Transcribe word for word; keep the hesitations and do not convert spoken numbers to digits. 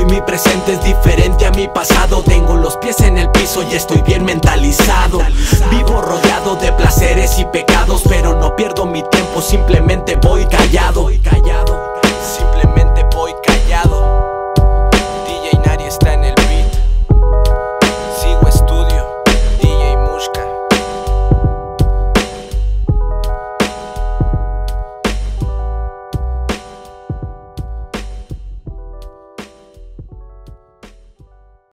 mi presente es diferente a mi pasado. Tengo los pies en el piso y estoy bien mentalizado. Vivo rodeado de placeres y pecados, pero no pierdo mi tiempo, simplemente voy callado.